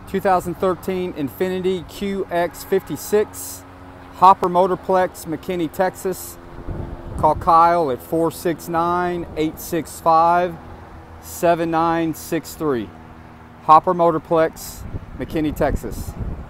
2013 Infiniti QX56, Hopper Motorplex, McKinney, Texas. Call Kyle at 469-865-7963. Hopper Motorplex, McKinney, Texas.